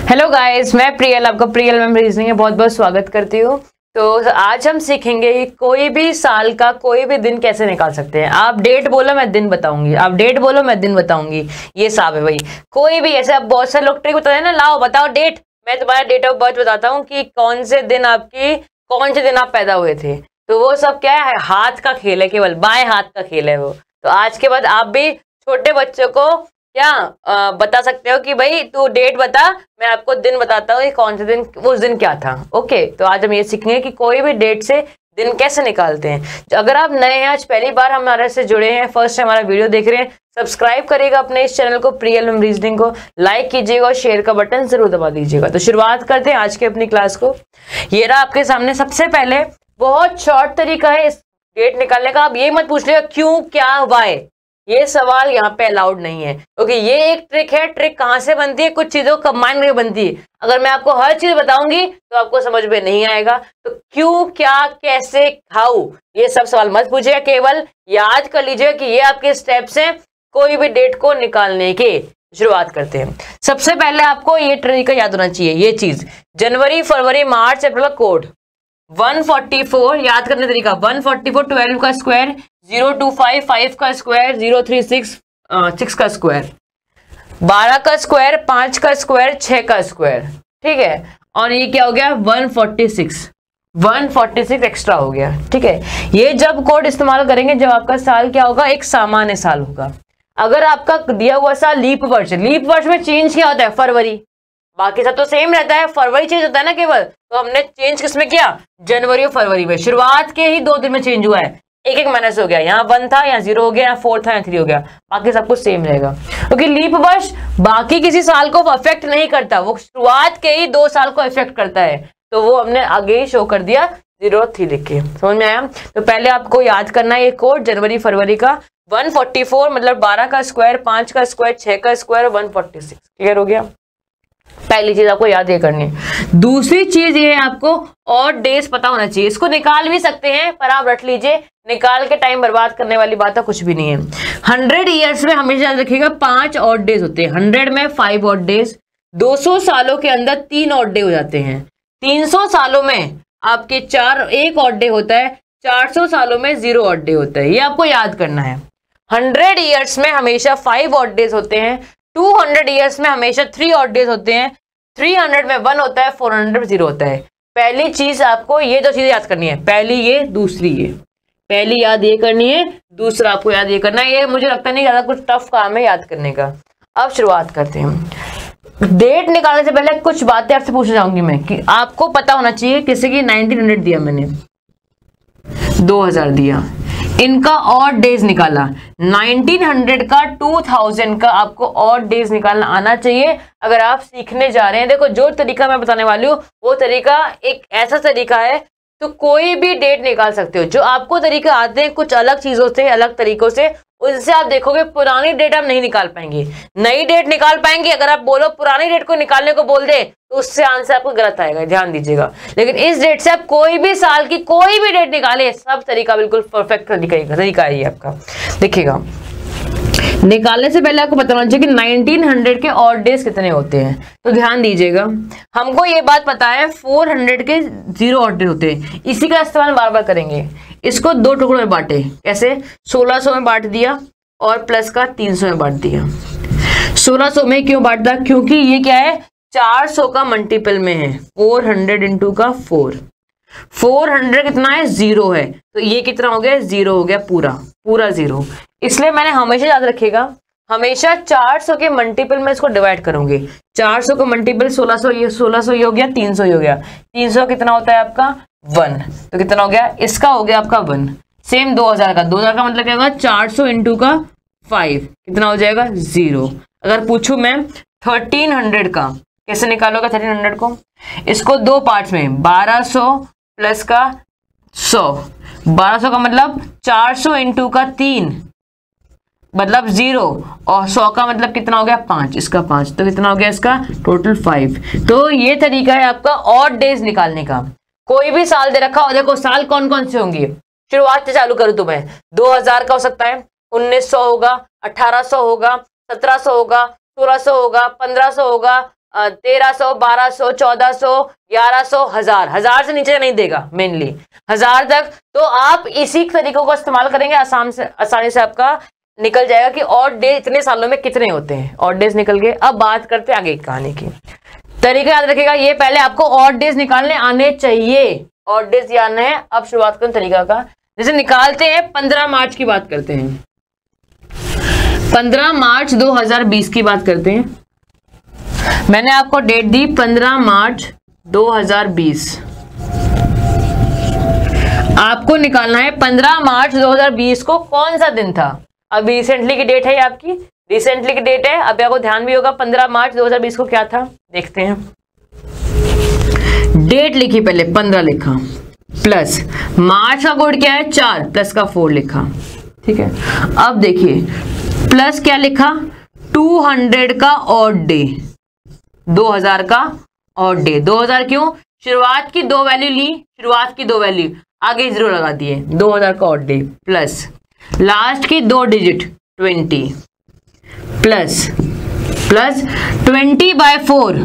Hello guys, मैं प्रियल, आपका Priyal ma'am reasoning में बहुत बहुत स्वागत करती हूँ। तो आज हम सीखेंगे कि कोई भी साल का कोई भी दिन कैसे निकाल सकते हैं। आप डेट बोलो मैं दिन बताऊंगी, आप डेट बोलो मैं दिन बताऊंगी। ये साहब है भाई, कोई भी ऐसे। अब बहुत सारे लोग ट्रिक बताते हैं ना, लाओ बताओ डेट, मैं तुम्हारा डेट ऑफ बर्थ बताता हूँ कि कौन से दिन आप पैदा हुए थे। तो वो सब क्या है, हाथ का खेल है, केवल बाएं हाथ का खेल है वो। तो आज के बाद आप भी छोटे बच्चों को क्या बता सकते हो कि भाई तू डेट बता, मैं आपको दिन बताता हूँ कौन से दिन, उस दिन क्या था। ओके, तो आज हम ये सीखेंगे कि कोई भी डेट से दिन कैसे निकालते हैं। अगर आप नए हैं, आज पहली बार हमारे से जुड़े हैं, फर्स्ट टाइम हमारा वीडियो देख रहे हैं, सब्सक्राइब करिएगा अपने इस चैनल को, प्रियल मैम रीजनिंग को, लाइक कीजिएगा और शेयर का बटन जरूर दबा दीजिएगा। तो शुरुआत करते हैं आज की अपनी क्लास को। ये रहा आपके सामने। सबसे पहले बहुत शॉर्ट तरीका है इस डेट निकालने का। आप ये मत पूछ लिया क्यों, क्या, वाई, ये सवाल यहाँ पे अलाउड नहीं है, क्योंकि ये एक ट्रिक है। ट्रिक कहाँ से बनती है, कुछ चीजों को कंबाइन करके बनती है। अगर मैं आपको हर चीज बताऊंगी तो आपको समझ में नहीं आएगा। तो क्यों, क्या, कैसे, हाउ, ये सब सवाल मत पूछिएगा, केवल याद कर लीजिए कि ये आपके स्टेप्स हैं कोई भी डेट को निकालने के। शुरुआत करते हैं। सबसे पहले आपको ये तरीका याद होना चाहिए, ये चीज, जनवरी, फरवरी, मार्च, अप्रैल का कोड 144 याद करने तरीका। 144 12 का स्क्वायर, 025 5 का स्क्वायर, 036 6 का स्क्वायर, 12 का स्क्वायर, 5 का स्क्वायर, 6 का स्क्वायर। ठीक है, और ये क्या हो गया 146 एक्स्ट्रा हो गया। ठीक है, ये जब कोड इस्तेमाल करेंगे जब आपका साल क्या होगा, एक सामान्य साल होगा। अगर आपका दिया हुआ साल लीप वर्ष में चेंज क्या होता है, फरवरी, बाकी सब तो सेम रहता है, फरवरी चेंज होता है ना केवल। तो हमने चेंज किसमें किया, जनवरी और फरवरी में। शुरुआत के ही 2 दिन में चेंज हुआ है, एक माइनस हो गया, यहाँ 1 था, यहाँ 0 हो गया, यहाँ 4 था, यहाँ 3 हो गया, बाकी सब कुछ सेम रहेगा। क्योंकि लीप वर्ष बाकी किसी साल को अफेक्ट नहीं करता, वो शुरुआत के ही 2 साल को अफेक्ट करता है। तो वो हमने आगे ही शो कर दिया 03 लिख के। समझ में आया? तो पहले आपको याद करना है ये कोड जनवरी फरवरी का। 144 मतलब 12 का स्क्वायर, 5 का स्क्वायर, 6 का स्क्वायर, 146। क्लियर हो गया? पहली चीज आपको याद ये करनी है। दूसरी चीज ये है, आपको और डेज पता होना चाहिए। इसको निकाल भी सकते हैं पर आप रट लीजिए, निकाल के टाइम बर्बाद करने वाली बात है कुछ भी नहीं है। 100 ईयर्स में हमेशा याद रखिएगा 5 ऑड डेज होते हैं। 100 में 5 ऑड डेज, 200 सालों के अंदर 3 ऑड डे हो जाते हैं, 300 सालों में आपके 1 ऑड डे होता है, 400 सालों में 0 ऑड डे होता है। ये आपको याद करना है। 100 ईयर्स में हमेशा 5 ऑड डेज होते हैं, 200 ईयर्स में हमेशा 3 ऑड डेज होते हैं, 300 में 1 होता है, 400 में 0 होता है। पहली चीज आपको ये 2 चीजें याद करनी है, पहली ये, दूसरी ये। पहली याद ये करनी है, दूसरा आपको याद ये करना है। ये मुझे लगता नहीं ज्यादा कुछ टफ काम है याद करने का। अब शुरुआत करते हैं। डेट निकालने से पहले कुछ बातें आपसे पूछना चाहूंगी मैं, कि आपको पता होना चाहिए। किसी की 1900 दिया मैंने, 2000 दिया, इनका ऑड डेज निकाला। 1900 का 2000 का आपको ऑड डेज निकालना आना चाहिए अगर आप सीखने जा रहे हैं। देखो, जो तरीका मैं बताने वाली हूँ वो तरीका एक ऐसा तरीका है तो कोई भी डेट निकाल सकते हो। जो आपको तरीका आते हैं कुछ अलग चीजों से, अलग तरीकों से, उससे आप देखोगे पुरानी डेट आप नहीं निकाल पाएंगे, नई डेट निकाल पाएंगे। अगर आप बोलो पुरानी डेट को निकालने को बोल दे तो उससे आंसर आपको गलत आएगा, ध्यान दीजिएगा। लेकिन इस डेट से आप कोई भी साल की कोई भी डेट निकाले, सब तरीका बिल्कुल परफेक्ट तरीका है ये आपका। देखिएगा, निकालने से पहले आपको बताना चाहिए कि 1900 के ऑड डेज कितने होते हैं। तो ध्यान दीजिएगा, हमको ये बात पता है 400 के 0 ऑड डेज होते हैं। इसी का इस्तेमाल बार बार करेंगे। इसको 2 टुकड़ों में बांटे, कैसे, 1600 में बांट दिया और प्लस का 300 में बांट दिया। 1600 में क्यों बांटा, क्योंकि ये क्या है, 400 का मल्टीपल में है। 400 इंटू का 400 कितना है, 0 है, तो ये कितना हो गया, 0 हो गया, पूरा 0। इसलिए मैंने हमेशा याद रखिएगा, हमेशा 400 के मल्टीपल में इसको डिवाइड करूंगी। 400 का मल्टीपल 1600, ये 1600 ही हो गया, 300 ही हो गया। 300 कितना होता है आपका 1, तो कितना हो गया, इसका हो गया आपका 1। सेम 2000 का मतलब क्या होगा, 400 इंटू का 5 कितना हो जाएगा, 0। अगर पूछूं मैं 1300 का कैसे निकालोगे, 1300 को, इसको 2 पार्ट्स में, 1200 प्लस का 100, 1200 का मतलब 400 इंटू का 3 मतलब 0, और 100 का मतलब कितना हो गया, 5, इसका 5, तो कितना हो गया इसका टोटल 5। तो ये तरीका है आपका ऑड डेज निकालने का। कोई भी साल दे रखा हो, देखो साल कौन कौन से होंगे, शुरुआत से चालू करूं तो मैं 2000 का हो सकता है, 1900 होगा, 1800 होगा, 1700 होगा, 1600 होगा, 1500 होगा, 1300, 1200, 1400, 1100, 1000 से नीचे नहीं देगा, मेनली 1000 तक। तो आप इसी तरीकों का इस्तेमाल करेंगे, आसानी से आपका निकल जाएगा कि ऑड डे इतने सालों में कितने होते हैं। ऑड डेज निकल गए। अब बात करते हैं आगे की कहानी की। तरीका याद रखिएगा, ये पहले आपको ऑड डेज निकालने आने चाहिए, ऑड डेज आने हैं। अब शुरुआत करें तरीका का। जैसे निकालते हैं 15 मार्च की बात करते हैं, 15 मार्च 2020 की बात करते हैं। मैंने आपको डेट दी 15 मार्च 2020। आपको निकालना है 15 मार्च 2020 को कौन सा दिन था। अभी रिसेंटली की डेट है ये आपकी, रिसेंटली की डेट है। अब आपको ध्यान भी होगा 15 मार्च 2020 को क्या था, देखते हैं। डेट लिखी पहले 15 लिखा, प्लस मार्च का कोड क्या है 4, प्लस का 4 लिखा, ठीक है। अब देखिए प्लस क्या लिखा, 200 का ऑड डे, 2000 का ऑड डे। 2000 क्यों, शुरुआत की 2 वैल्यू ली, शुरुआत की 2 वैल्यू आगे 0 लगा दिए, 2000 का ऑड डे, प्लस लास्ट की 2 डिजिट 20, प्लस 20/4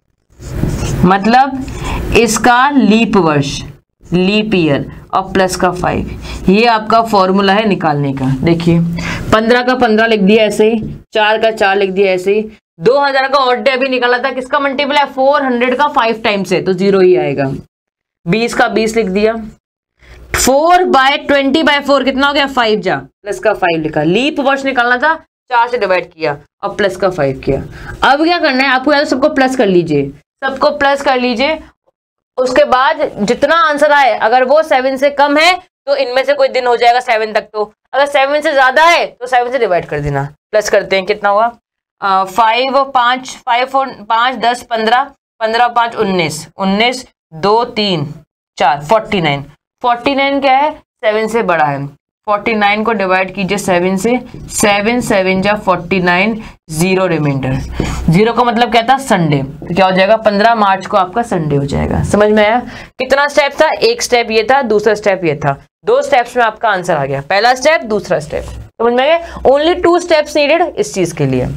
मतलब इसका लीप वर्ष, लीप ईयर, और प्लस का 5। ये आपका फॉर्मूला है निकालने का। देखिए 15 का 15 लिख दिया ऐसे ही, 4 का 4 लिख दिया ऐसे ही। 2000 का ऑड डे अभी निकाला था, किसका मल्टीपल है 400 का 5 टाइम्स है, तो 0 ही आएगा। 20 का 20 लिख दिया, 4/20/4 कितना हो गया 5 जा, प्लस का 5 लिखा। लीप वर्ष निकालना था, 4 से डिवाइड किया और प्लस का 5 किया। अब क्या करना है आपको, यार सबको प्लस कर लीजिए, सबको प्लस कर लीजिए। उसके बाद जितना आंसर आए, अगर वो 7 से कम है तो इनमें से कोई दिन हो जाएगा 7 तक। तो अगर 7 से ज्यादा है तो 7 से डिवाइड कर देना। प्लस करते हैं, कितना हुआ 5 और 5, 5 10 15, 15 5 19, 19 2 3 4 49। 49 क्या है 7 से बड़ा है। 49 को डिवाइड कीजिए 7 से, 7 7 जा 49, 0 रिमाइंडर। 0 का मतलब क्या था संडे, तो क्या हो जाएगा 15 मार्च को आपका संडे हो जाएगा। समझ में आया। कितना स्टेप था, एक स्टेप ये था, दूसरा स्टेप ये था। 2 स्टेप्स में आपका आंसर आ गया, पहला स्टेप दूसरा स्टेप। समझ में आया। ओनली 2 स्टेप्स नीडेड इस चीज के लिए।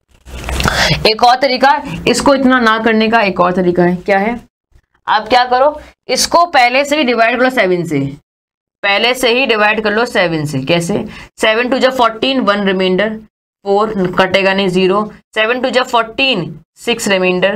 एक और तरीका, इसको इतना ना करने का एक और तरीका है, क्या है, आप क्या करो, इसको पहले से ही डिवाइड कर लो 7 से, पहले से ही डिवाइड कर लो 7 से। कैसे, 7 2 जा 14, 1 रिमाइंडर, 4 कटेगा नहीं 0, 7 2 जा 14, 6 रिमाइंडर।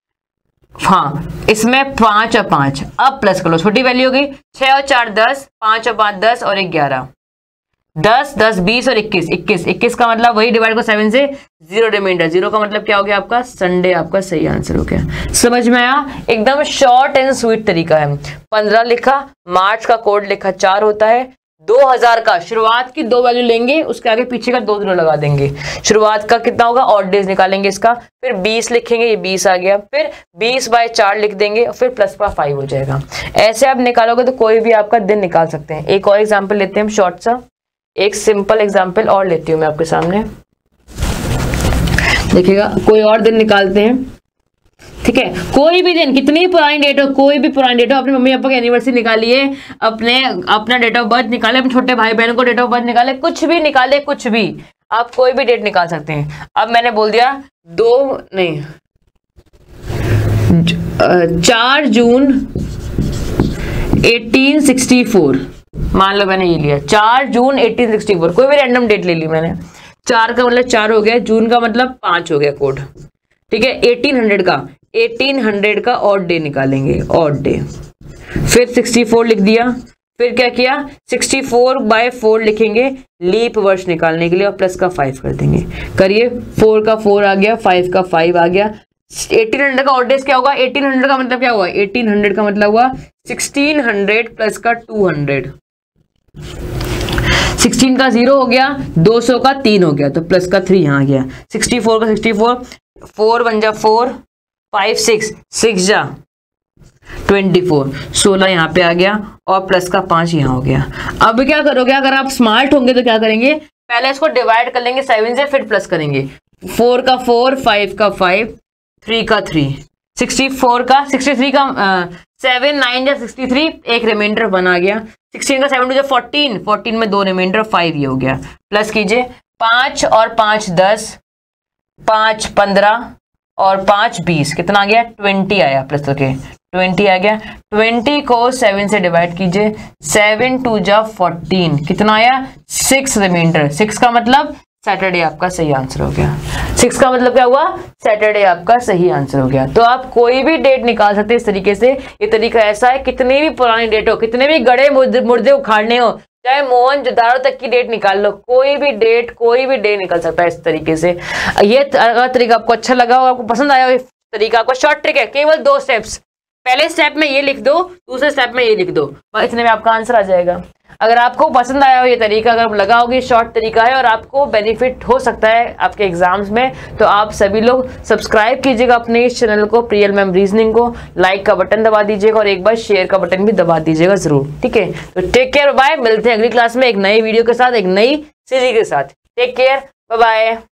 हाँ, इसमें 5 और 5, अब प्लस कर लो, छोटी वैल्यू हो गई, 6 और 4 10, 5 और 5 10 और 11, 10 10 20 और 21, 21 का मतलब वही डिवाइड को 7 से, 0 रिमाइंडर। 0 का मतलब क्या हो गया आपका संडे, आपका सही आंसर हो गया। समझ में आया। एकदम शॉर्ट एंड स्वीट तरीका है। 15 लिखा, मार्च का कोड लिखा 4 होता है, 2000 का शुरुआत की 2 वैल्यू लेंगे, उसके आगे पीछे का 2 0 लगा देंगे। शुरुआत का कितना होगा, ऑड डेज निकालेंगे इसका, फिर 20 लिखेंगे, ये 20 आ गया, फिर 20/4 लिख देंगे, फिर प्लस का 5 हो जाएगा। ऐसे आप निकालोगे तो कोई भी आपका दिन निकाल सकते हैं। एक और एग्जाम्पल लेते हैं हम, शॉर्ट सा एक सिंपल एग्जाम्पल और लेती हूं मैं आपके सामने। देखिएगा, कोई और दिन निकालते हैं, ठीक है। कोई भी दिन, कितनी पुरानी डेट हो, कोई भी पुरानी डेट हो, अपने मम्मी पापा की एनिवर्सरी निकालिए, अपना डेट ऑफ बर्थ निकाले, अपने छोटे भाई बहनों को डेट ऑफ बर्थ निकाले, कुछ भी निकाले, कुछ भी आप कोई भी डेट निकाल सकते हैं। अब मैंने बोल दिया 4 जून 1864, मान लो मैंने ये लिया 4 जून 1864, कोई भी रैंडम डेट ले ली मैंने। 4 का मतलब 4 हो गया, जून का मतलब 5 हो गया कोड, ठीक है। 1800 का ऑड डे निकालेंगे, ऑड डे। फिर 64 लिख दिया, फिर क्या किया 64/4 लिखेंगे लीप वर्ष निकालने के लिए, और प्लस का 5 कर देंगे। करिए, 4 का 4 आ गया, 5 का 5 आ गया। 1800 का ऑड डेज क्या होगा, 1800 का मतलब क्या हुआ, 1800 का मतलब हुआ 1600 प्लस का 200। 16 का 0 हो गया, 200 का 3 हो गया, तो प्लस का 3 यहाँ आ गया। 64 का 64, 4 1 जा 4, 5 6 जा 24, 16 यहाँ पे आ गया, और प्लस का 5 यहाँ हो गया। अब क्या करोगे, अगर आप स्मार्ट होंगे तो क्या करेंगे, पहले इसको डिवाइड कर लेंगे 7 से, फिर प्लस करेंगे। 4 का 4, 5 का 5, 3 का 3, 64 का 63 का 7 9 जा 63, एक रिमाइंडर 1 आ गया। 16 का 7 2 जा 14, 14 में 2 रिमाइंडर 5 ये हो गया। प्लस कीजिए, 5 और 5 10, 5 15, और 5 20, कितना आ गया 20 आया, प्लस करके 20 आ गया। 20 को 7 से डिवाइड कीजिए, 7 2 जा 14, कितना आया 6 रिमाइंडर। 6 का मतलब सैटरडे आपका सही आंसर हो गया। 6 का मतलब क्या हुआ, सैटरडे आपका सही आंसर हो गया। तो आप कोई भी डेट निकाल सकते हैं इस तरीके से। ये तरीका ऐसा है, कितनी भी पुरानी डेट हो, कितने भी गड़े मुर्दे उखाड़ने हो, चाहे मोहनजोदाड़ो तक की डेट निकाल लो, कोई भी डेट निकल सकता है इस तरीके से। ये तरीका आपको अच्छा लगा हो, आपको पसंद आया हो, तरीका आपको शॉर्ट ट्रिक है, केवल 2 स्टेप्स। पहले स्टेप में ये लिख दो, दूसरे स्टेप में ये लिख दो, इतने में आपका आंसर आ जाएगा। अगर आपको पसंद आया हो ये तरीका, अगर लगा हो कि शॉर्ट तरीका है और आपको बेनिफिट हो सकता है आपके एग्जाम्स में, तो आप सभी लोग सब्सक्राइब कीजिएगा अपने इस चैनल को, प्रियल मैम रीजनिंग को। लाइक का बटन दबा दीजिएगा और एक बार शेयर का बटन भी दबा दीजिएगा जरूर, ठीक है। तो टेक केयर, बाय, मिलते हैं अगली क्लास में एक नई वीडियो के साथ, एक नई सीरीज के साथ। Take care, bye bye.